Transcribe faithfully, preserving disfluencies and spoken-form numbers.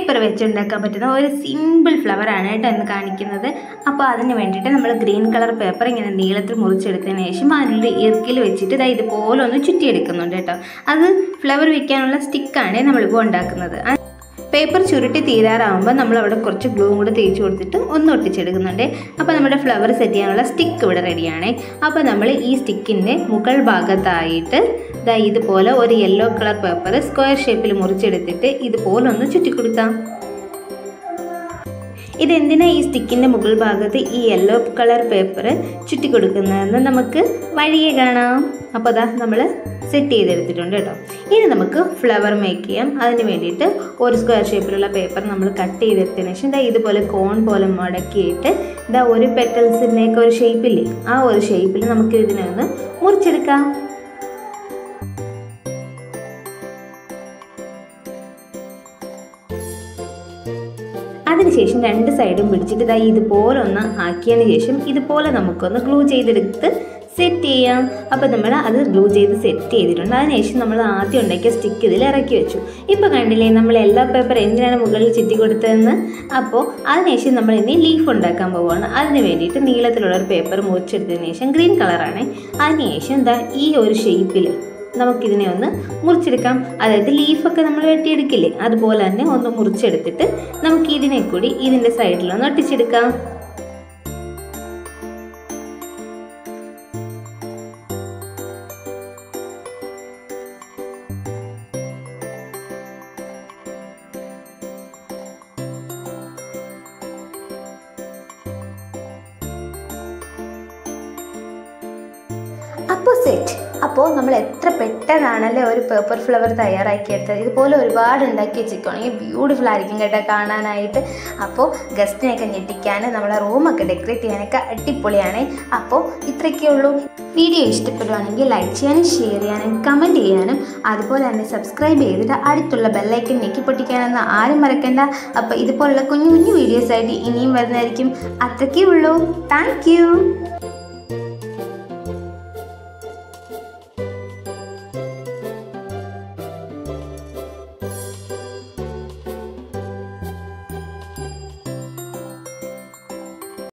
Paper വെച്ചുണ്ടാക്കാൻ പറ്റുന്ന ഒരു simple ഫ്ലവറാണ് കേട്ടോ ഇന്ന് കാണിക്കുന്നത്. അപ്പോൾ അതിന് വേണ്ടിയിട്ട് നമ്മൾ ഗ്രീൻ കളർ പേപ്പർ ഇങ്ങനെ നീളത്തിൽ മുറിച്ചെടുത്തതിന് ശേഷം അതിൻ്റെ ഇറുക്കിൽ വെച്ചിട്ട് ഇതാ ഇതുപോലെ ഒന്ന് ചുറ്റിയെടുക്കുന്നുണ്ട് കേട്ടോ. അത് ഫ്ലവർ വയ്ക്കാനുള്ള സ്റ്റിക്കാണ് നമ്മളിപ്പോൾ ഉണ്ടാക്കുന്നത്. പേപ്പർ ചുരുട്ടി തീരാറാവുമ്പോൾ നമ്മൾ അവിടെ കുറച്ച് ഗ്ലൂവും കൂടെ തേച്ച് കൊടുത്തിട്ട് ഒന്ന് ഒട്ടിച്ചെടുക്കുന്നുണ്ട്. അപ്പോൾ നമ്മുടെ ഫ്ലവർ സെറ്റ് ചെയ്യാനുള്ള സ്റ്റിക്ക് ഇവിടെ റെഡിയാണ്. അപ്പോൾ നമ്മൾ ഈ സ്റ്റിക്കിൻ്റെ മുകൾ ഭാഗത്തായിട്ട് ഇതാ ഇതുപോലെ ഒരു യെല്ലോ കളർ പേപ്പർ സ്ക്വയർ ഷേപ്പിൽ മുറിച്ചെടുത്തിട്ട് ഇതുപോലെ ഒന്ന് ചുറ്റിക്കൊടുക്കാം. ഇതെന്തിനാണ് ഈ സ്റ്റിക്കിൻ്റെ മുകൾ ഭാഗത്ത് ഈ യെല്ലോ കളർ പേപ്പർ ചുറ്റിക്കൊടുക്കുന്നതെന്ന് നമുക്ക് വഴിയെ കാണാം. അപ്പോൾ അതാ നമ്മൾ സെറ്റ് ചെയ്തെടുത്തിട്ടുണ്ട് കേട്ടോ. ഇനി നമുക്ക് ഫ്ലവർ മേക്ക് ചെയ്യാം. അതിന് വേണ്ടിയിട്ട് ഒരു സ്ക്വയർ ഷേപ്പിലുള്ള പേപ്പർ നമ്മൾ കട്ട് ചെയ്തെടുത്തതിന് ശേഷം ഇതാ ഇതുപോലെ കോൺ പോലെ മടക്കിയിട്ട് ഇതാ ഒരു പെറ്റൽസിൻ്റെയൊക്കെ ഒരു ഷേപ്പില്ലേ, ആ ഒരു ഷേപ്പിൽ നമുക്ക് ഇതിനെ ഒന്ന് മുറിച്ചെടുക്കാം. അതിനുശേഷം രണ്ട് സൈഡും പിടിച്ചിട്ട് ഇതാ ഇതുപോലെ ഒന്ന് ആക്കിയതിന് ശേഷം ഇതുപോലെ നമുക്കൊന്ന് ഗ്ലൂ ചെയ്തെടുത്ത് സെറ്റ് ചെയ്യാം. അപ്പോൾ നമ്മൾ അത് ഗ്ലൂ ചെയ്ത് സെറ്റ് ചെയ്തിട്ടുണ്ട്. അതിനുശേഷം നമ്മൾ ആദ്യം ഉണ്ടാക്കിയ സ്റ്റിക്ക് ഇതിൽ ഇറക്കി വെച്ചു. ഇപ്പോൾ കണ്ടില്ലേ നമ്മൾ എല്ലാ പേപ്പർ എന്തിനാണ് മുകളിൽ ചുറ്റി കൊടുത്തതെന്ന്. അപ്പോൾ അതിനുശേഷം നമ്മൾ ഇനി ലീഫ് ഉണ്ടാക്കാൻ പോവുകയാണ്. അതിന് വേണ്ടിയിട്ട് നീളത്തിലുള്ള ഒരു പേപ്പർ മുറിച്ചെടുത്തതിന് ശേഷം ഗ്രീൻ കളറാണ്. അതിനുശേഷം എന്താ ഈ ഒരു ഷേപ്പിൽ നമുക്കിതിനെ ഒന്ന് മുറിച്ചെടുക്കാം. അതായത് ലീഫൊക്കെ നമ്മൾ വെട്ടിയെടുക്കില്ലേ, അതുപോലെ തന്നെ ഒന്ന് മുറിച്ചെടുത്തിട്ട് നമുക്ക് ഇതിനെ കൂടി ഇതിൻ്റെ സൈഡിലൊന്ന് ഒട്ടിച്ചെടുക്കാം. അപ്പോൾ സെറ്റ്. അപ്പോൾ നമ്മൾ എത്ര പെട്ടെന്നാണല്ലേ ഒരു പേപ്പർ ഫ്ലവർ തയ്യാറാക്കിയെടുത്തത്. ഇതുപോലെ ഒരുപാട് ഉണ്ടാക്കി വെച്ചിരിക്കുകയാണെങ്കിൽ ബ്യൂട്ടിഫുൾ ആയിരിക്കും കേട്ടോ കാണാനായിട്ട്. അപ്പോൾ ഗസ്റ്റിനെയൊക്കെ ഞെട്ടിക്കാൻ നമ്മളെ റൂമൊക്കെ ഡെക്കറേറ്റ് ചെയ്യാനൊക്കെ അടിപൊളിയാണ്. അപ്പോൾ ഇത്രയൊക്കെ ഉള്ളൂ. വീഡിയോ ഇഷ്ടപ്പെടുവാണെങ്കിൽ ലൈക്ക് ചെയ്യാനും ഷെയർ ചെയ്യാനും കമൻറ്റ് ചെയ്യാനും അതുപോലെ തന്നെ സബ്സ്ക്രൈബ് ചെയ്തിട്ട് അടുത്തുള്ള ബെല്ലൈക്കൻ ഞെക്കി പൊട്ടിക്കാനൊന്നും ആരും മറക്കണ്ട. അപ്പോൾ ഇതുപോലുള്ള കുഞ്ഞു കുഞ്ഞു വീഡിയോസായിട്ട് ഇനിയും വരുന്നതായിരിക്കും. അത്രയ്ക്കേ ഉള്ളൂ. Thank U.